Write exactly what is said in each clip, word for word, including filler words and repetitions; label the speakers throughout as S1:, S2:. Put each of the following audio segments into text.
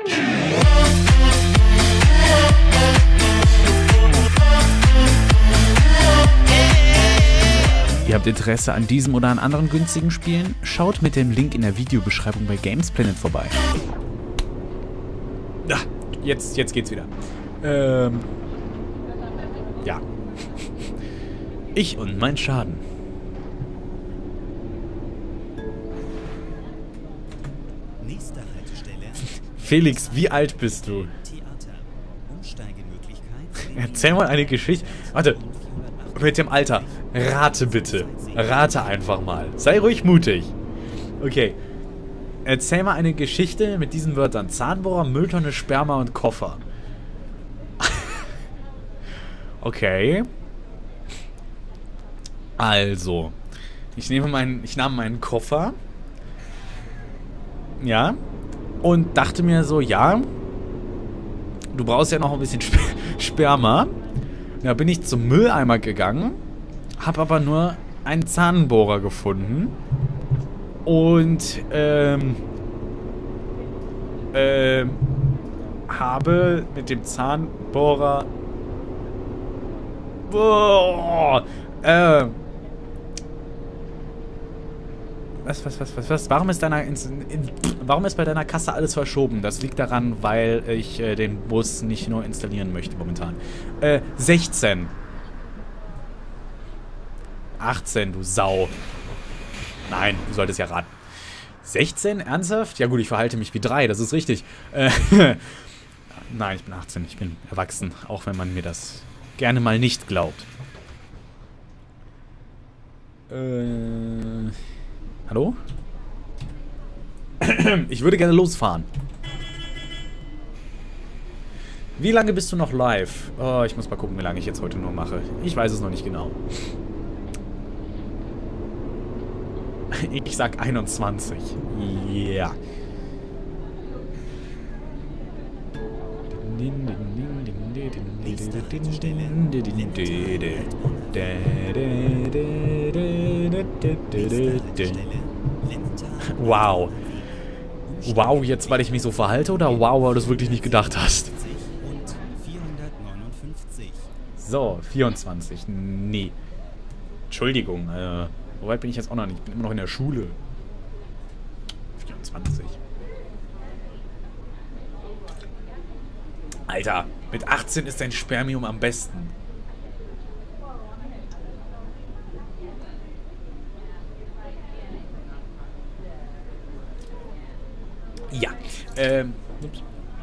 S1: Ihr habt Interesse an diesem oder an anderen günstigen Spielen? Schaut mit dem Link in der Videobeschreibung bei Gamesplanet vorbei. Ja, jetzt, jetzt geht's wieder. Ähm. Ja. Ich und mein Schaden.
S2: Nächste Haltestelle.
S1: Felix, wie alt bist du? Erzähl mal eine Geschichte. Warte. Mit dem Alter. Rate bitte. Rate einfach mal. Sei ruhig mutig. Okay. Erzähl mal eine Geschichte mit diesen Wörtern. Zahnbohrer, Mülltonne, Sperma und Koffer. Okay. Also. Ich nehme meinen, ich nahm meinen Koffer. Ja. Und dachte mir so, ja. Du brauchst ja noch ein bisschen Sp Sperma. Da bin ich zum Mülleimer gegangen. Hab aber nur einen Zahnbohrer gefunden. Und, ähm, ähm, habe mit dem Zahnbohrer, boah, äh, was, was, was, was, was, warum ist deiner, in, in, warum ist bei deiner Kasse alles verschoben? Das liegt daran, weil ich äh, den Bus nicht nur installieren möchte momentan. Äh, sechzehn. achtzehn, du Sau. Nein, du solltest ja raten. sechzehn? Ernsthaft? Ja gut, ich verhalte mich wie drei, das ist richtig. Äh, Nein, ich bin achtzehn, ich bin erwachsen, auch wenn man mir das gerne mal nicht glaubt. Äh... Hallo? Ich würde gerne losfahren. Wie lange bist du noch live? Oh, ich muss mal gucken, wie lange ich jetzt heute nur mache. Ich weiß es noch nicht genau. Ich sag einundzwanzig. Ja. Wow. Wow, jetzt weil ich mich so verhalte oder wow, weil du es wirklich nicht gedacht hast? So, vierundzwanzig. Nee. Entschuldigung, äh, so weit bin ich jetzt auch noch nicht. Ich bin immer noch in der Schule. vierundzwanzig. Alter, mit achtzehn ist dein Spermium am besten. Ja, ähm, ups.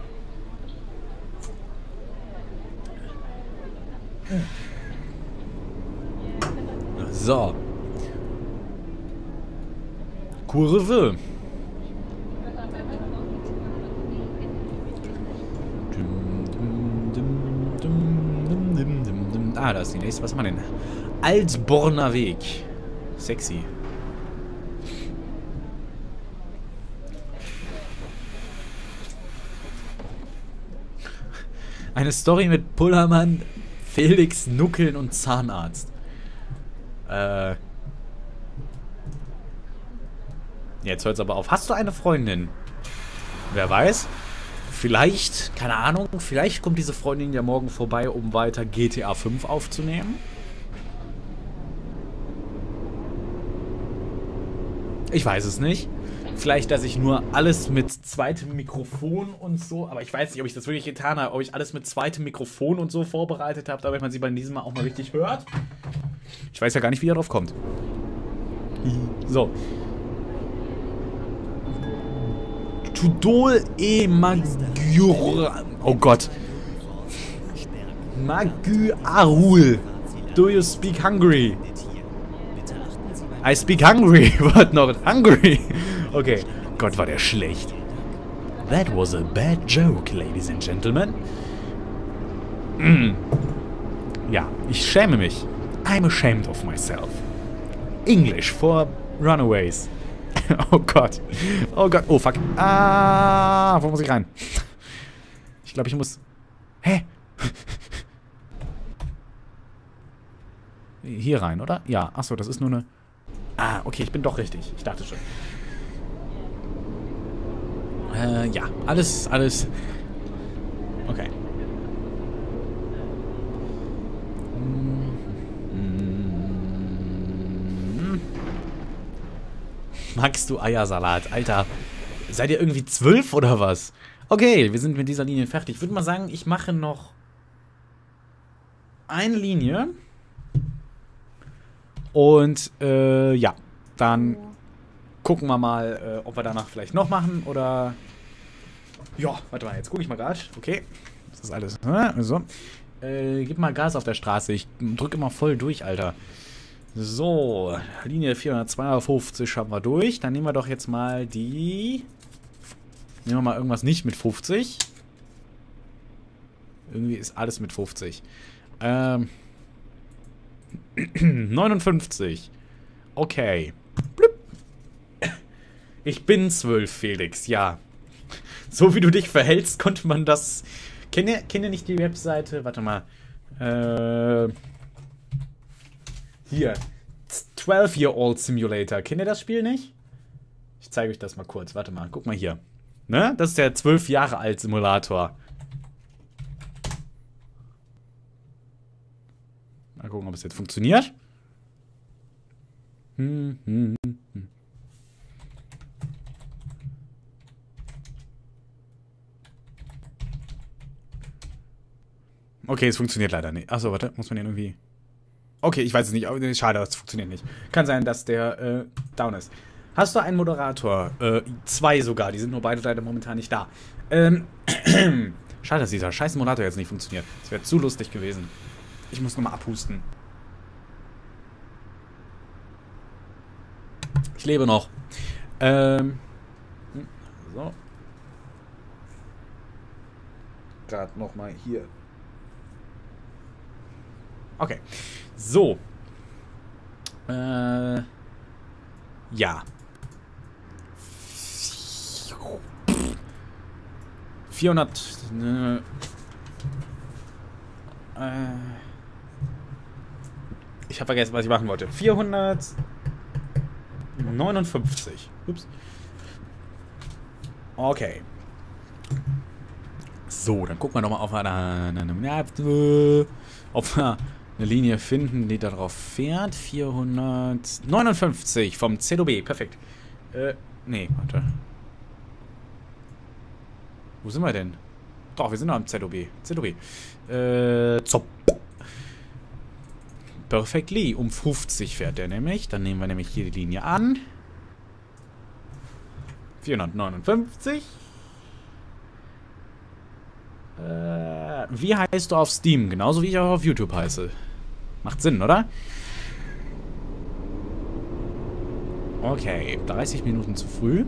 S1: So. Kurve. Ah, da ist die nächste. Was haben wir denn? Altborner Weg. Sexy. Eine Story mit Pullermann, Felix, Nuckeln und Zahnarzt. Äh. Jetzt hört's aber auf. Hast du eine Freundin? Wer weiß? Vielleicht, keine Ahnung, vielleicht kommt diese Freundin ja morgen vorbei, um weiter G T A fünf aufzunehmen. Ich weiß es nicht. Vielleicht, dass ich nur alles mit zweitem Mikrofon und so, aber ich weiß nicht, ob ich das wirklich getan habe, ob ich alles mit zweitem Mikrofon und so vorbereitet habe, damit man sie bei diesem Mal auch mal richtig hört. Ich weiß ja gar nicht, wie er drauf kommt. So. Tudol e Magyar. Oh Gott. Magyarul. Do you speak Hungary? I speak hungry, but not hungry. Okay. Gott, war der schlecht. That was a bad joke, ladies and gentlemen. Mm. Ja, ich schäme mich. I'm ashamed of myself. English for runaways. Oh Gott. Oh Gott. Oh fuck. Ah, wo muss ich rein? Ich glaube, ich muss... Hä? Hier rein, oder? Ja. Achso, das ist nur eine... Ah, okay, ich bin doch richtig. Ich dachte schon. Äh... Äh, ja. Alles, alles... Okay. Magst du Eiersalat? Alter, seid ihr irgendwie zwölf oder was? Okay, wir sind mit dieser Linie fertig. Ich würde mal sagen, ich mache noch eine Linie. Und, äh, ja. Dann gucken wir mal, äh, ob wir danach vielleicht noch machen oder... Ja, warte mal, jetzt gucke ich mal gerade. Okay, das ist alles. So. Äh, gib mal Gas auf der Straße. Ich drücke immer voll durch, Alter. So, Linie vierhundertzweiundfünfzig haben wir durch. Dann nehmen wir doch jetzt mal die... Nehmen wir mal irgendwas nicht mit fünfzig. Irgendwie ist alles mit fünfzig. Ähm... neunundfünfzig. Okay. Blüpp. Ich bin zwölf, Felix, ja. So wie du dich verhältst, konnte man das... Kennt ihr, kennt ihr nicht die Webseite? Warte mal. Äh... Hier. zwölf-Year-Old Simulator. Kennt ihr das Spiel nicht? Ich zeige euch das mal kurz. Warte mal. Guck mal hier. Ne? Das ist der zwölf Jahre alt Simulator. Mal gucken, ob es jetzt funktioniert. Hm, hm, hm. Okay, es funktioniert leider nicht. Achso, warte. Muss man den irgendwie... Okay, ich weiß es nicht. Aber schade, das funktioniert nicht. Kann sein, dass der äh, down ist. Hast du einen Moderator? Äh, zwei sogar. Die sind nur beide leider momentan nicht da. Ähm, schade, dass dieser scheiß Moderator jetzt nicht funktioniert. Das wäre zu lustig gewesen. Ich muss nochmal abhusten. Ich lebe noch. Ähm. So. Gerade nochmal hier. Okay. So. Äh. Ja. vierhundert. Ne, äh. Ich habe vergessen, was ich machen wollte. vierhundertneunundfünfzig. Ups. Okay. So, dann gucken wir nochmal, ob wir eine, ob wir eine Linie finden, die darauf fährt. vierhundertneunundfünfzig vom Z O B. Perfekt. Äh, nee, warte. Wo sind wir denn? Doch, wir sind noch am Z O B. Z O B. Äh, Zopp. Perfectly. Um fünfzig fährt der nämlich. Dann nehmen wir nämlich hier die Linie an. vierhundertneunundfünfzig. Äh, wie heißt du auf Steam? Genauso wie ich auch auf YouTube heiße. Macht Sinn, oder? Okay, dreißig Minuten zu früh.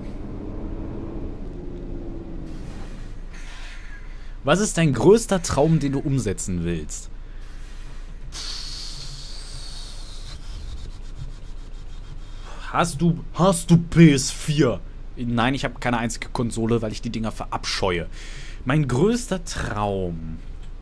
S1: Was ist dein größter Traum, den du umsetzen willst? Hast du, hast du P S vier? Nein, ich habe keine einzige Konsole, weil ich die Dinger verabscheue. Mein größter Traum.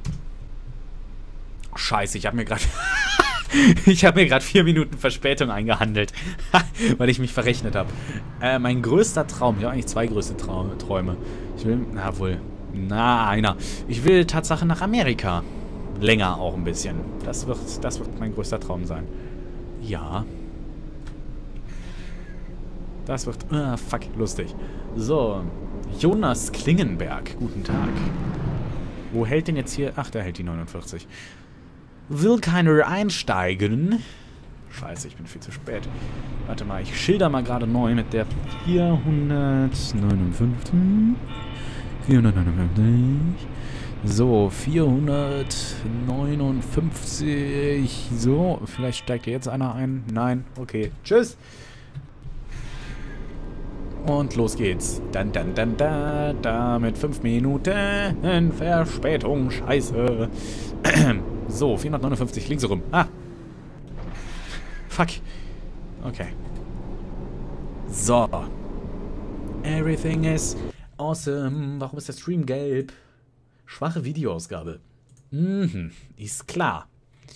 S1: Scheiße, ich habe mir gerade ich habe mir gerade vier Minuten Verspätung eingehandelt, weil ich mich verrechnet habe. Äh, mein größter Traum. Ich habe eigentlich zwei größte Trau Träume. Ich will, na wohl, na einer. Ich will Tatsache nach Amerika. Länger auch ein bisschen. Das wird, das wird mein größter Traum sein. Ja. Das wird, ah, fuck, lustig. So, Jonas Klingenberg, guten Tag. Wo hält denn jetzt hier? Ach, der hält die neunundvierzig. Will keiner einsteigen? Scheiße, ich bin viel zu spät. Warte mal, ich schilder mal gerade neu mit der vierhundertneunundfünfzig. vierhundertneunundfünfzig. So, vierhundertneunundfünfzig. So, vielleicht steigt jetzt einer ein. Nein, okay. Tschüss. Und los geht's. Dann, dann, dann, da, da, mit fünf Minuten Verspätung. Scheiße. So, vierhundertneunundfünfzig links rum. Ah. Fuck. Okay. So. Everything is awesome. Warum ist der Stream gelb? Schwache Videoausgabe. Mhm. Ist klar.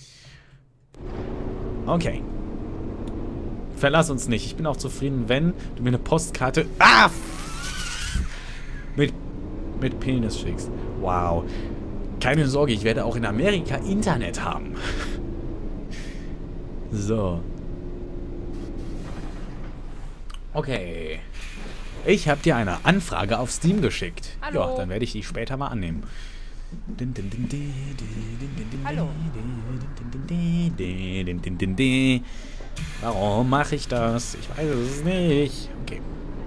S1: Okay. Verlass uns nicht. Ich bin auch zufrieden, wenn du mir eine Postkarte... Ah! Mit, mit Penis schickst. Wow. Keine Sorge, ich werde auch in Amerika Internet haben. So. Okay. Ich habe dir eine Anfrage auf Steam geschickt.
S3: Hallo.
S1: Ja, dann werde ich die später mal annehmen.
S3: Hallo.
S1: Warum mache ich das? Ich weiß es nicht. Okay.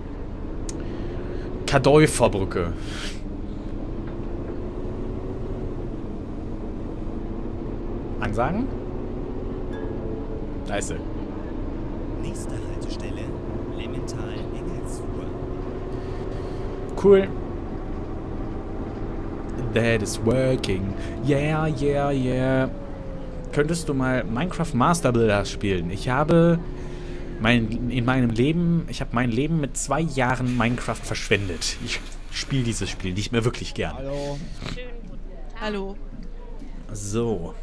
S1: Kadäuferbrücke. Ansagen? Da ist sie.
S2: Nächste Haltestelle, Lemmental-Engelsfuhr.
S1: Cool. That is working. Yeah, yeah, yeah. Könntest du mal Minecraft Master Builder spielen? Ich habe mein, in meinem Leben, ich habe mein Leben mit zwei Jahren Minecraft verschwendet. Ich spiele dieses Spiel nicht mehr wirklich gern.
S3: Hallo. Hallo.
S1: So.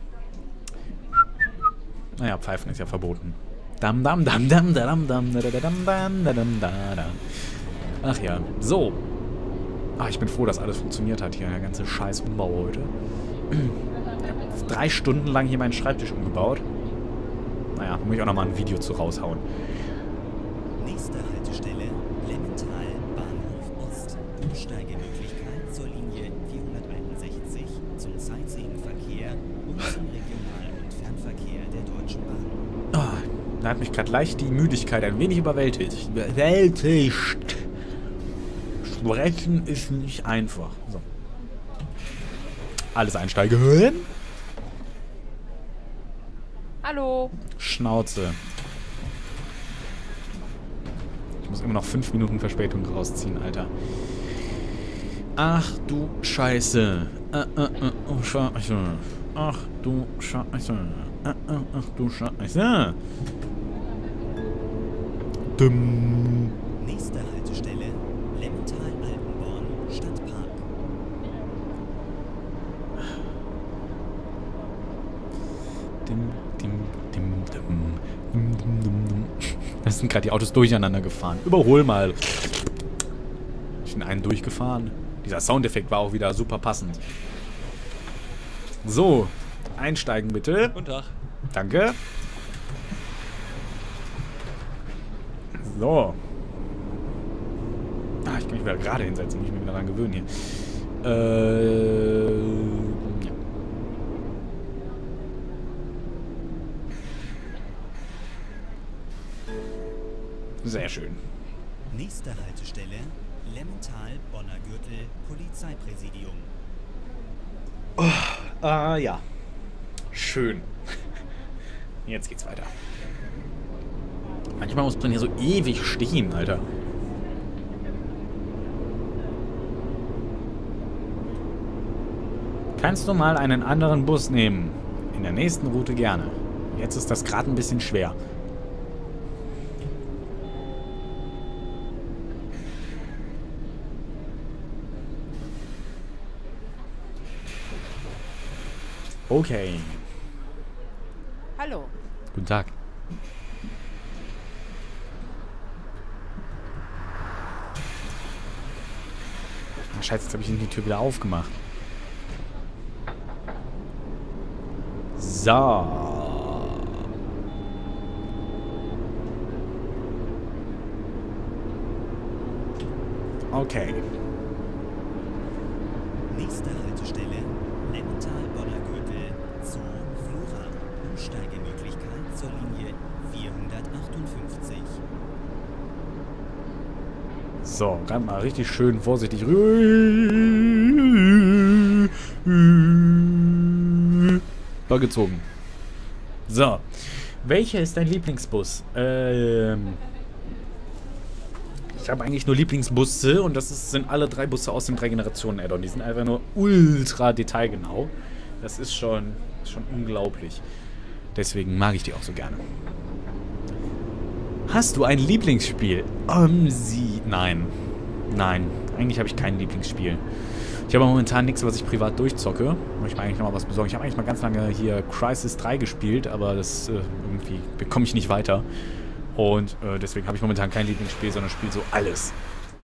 S1: Naja, Pfeifen ist ja verboten. Dam dam dam dam dam dam dam dam dam dam dam. Ach ja, so. Ach, ich bin froh, dass alles funktioniert hat hier. Der ganze scheiß Umbau heute. Ich habe drei Stunden lang hier meinen Schreibtisch umgebaut. Naja, muss ich auch nochmal ein Video zu raushauen.
S2: Nächste Haltestelle, Lemmental, Bahnhof Ost. Umsteigemöglichkeit zur Linie vierhunderteinundsechzig zum Sightseeing-Verkehr und zum Regional- und Fernverkehr der Deutschen Bahn.
S1: Oh, da hat mich gerade leicht die Müdigkeit ein wenig überwältigt. Überwältigt. Sprechen ist nicht einfach. So. Alles einsteigen.
S3: Hallo.
S1: Schnauze. Ich muss immer noch fünf Minuten Verspätung rausziehen, Alter. Ach du Scheiße. Äh, äh, äh, oh, Scheiße. Ach du Scheiße. Äh, äh, ach du Scheiße. Dumm.
S2: Nächste Haltestelle, Lemmental-Altenborn, Stadtpark.
S1: Dim, dim, dim, dim, dim, dim, dim, dim. Da sind gerade die Autos durcheinander gefahren. Überhol mal. Ich bin einen durchgefahren. Dieser Soundeffekt war auch wieder super passend. So, einsteigen bitte.
S4: Guten Tag.
S1: Danke. So. Ah, ich kann mich wieder gerade hinsetzen, muss ich mich wieder daran gewöhnen hier. Äh. Ja. Sehr schön.
S2: Nächste Haltestelle, Lemmental, Bonner Gürtel, Polizeipräsidium.
S1: Ah, ja. Schön. Jetzt geht's weiter. Manchmal muss man hier so ewig stehen, Alter. Kannst du mal einen anderen Bus nehmen? In der nächsten Route gerne. Jetzt ist das gerade ein bisschen schwer. Okay.
S3: Hallo.
S1: Guten Tag. Ach, Scheiße, jetzt habe ich die Tür wieder aufgemacht. So. Okay.
S2: Nächste Haltestelle, Lemmental, Bonner Gürtel, Zoo, Flora. Umsteigemöglichkeit zur Linie vierhundertachtundfünfzig.
S1: So, ganz mal richtig schön vorsichtig. Gezogen. So. Welcher ist dein Lieblingsbus? Ähm. Ich habe eigentlich nur Lieblingsbusse und das ist, sind alle drei Busse aus dem drei Generationen Add-on. Die sind einfach nur ultra detailgenau. Das ist schon, ist schon unglaublich. Deswegen mag ich die auch so gerne. Hast du ein Lieblingsspiel? Um, sie. Nein. Nein. Eigentlich habe ich kein Lieblingsspiel. Ich habe momentan nichts, was ich privat durchzocke. Muss ich mir eigentlich noch mal was besorgen. Ich habe eigentlich mal ganz lange hier Crysis drei gespielt, aber das äh, irgendwie bekomme ich nicht weiter. Und äh, deswegen habe ich momentan kein Lieblingsspiel, sondern spiele so alles.